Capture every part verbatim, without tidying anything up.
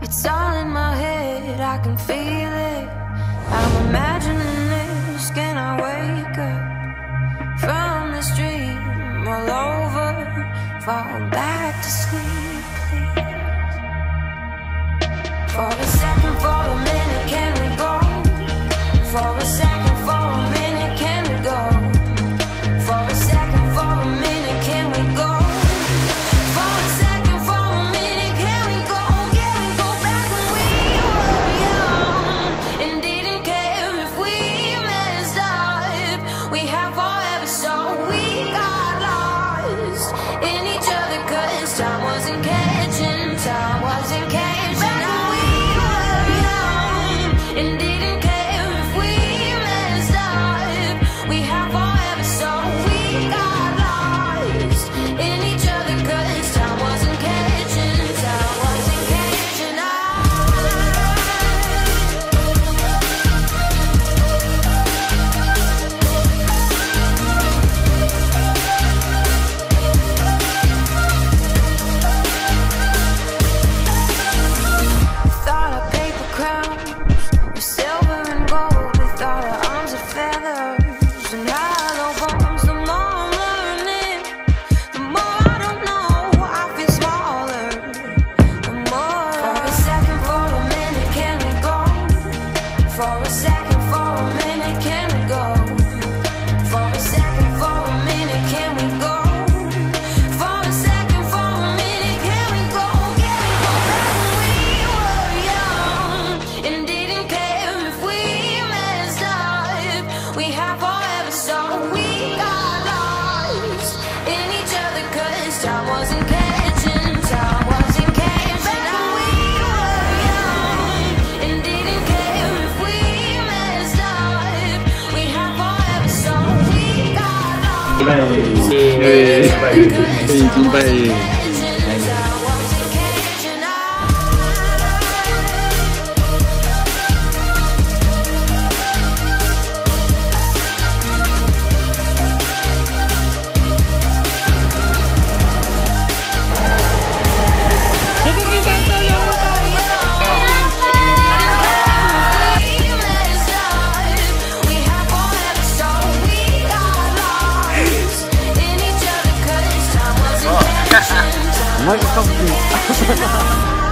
It's all in my head, I can feel it. I'm imagining this, can I wake up from this dream all over? Fall back to sleep, please. For a second, for a minute, can we go? For a second, for a minute, can we go? For a second, for a minute, can we go? For a second, for a minute, can we go? Can we go back when we were young and didn't care if we messed up? We have forever, so we got lost in each other, 'cause time wasn't catching, time wasn't catching. Back when we were young and didn't care if we messed up. We have forever, so we got lost in each other, 'cause time wasn't catching, time wasn't catching Thought our paper crowns were silver and gold. We thought our arms were feathers and hollow bones. The more I'm learning, the more I don't know. I feel smaller, the more. For a second, for a minute, can we go? For a second, for a minute, can we go? For a second, for a minute, can we go? For a second, for a minute, can we go? Can we go back when we were young and didn't care if we messed up? We have forever, so we got lost in each other, 'cause time wasn't catching, time wasn't catching. Back when we were young and didn't care if we messed up. We have forever, so we got lost. เย้จริงไป Time wasn't catching us. マジかっこいい。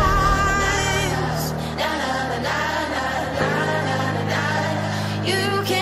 You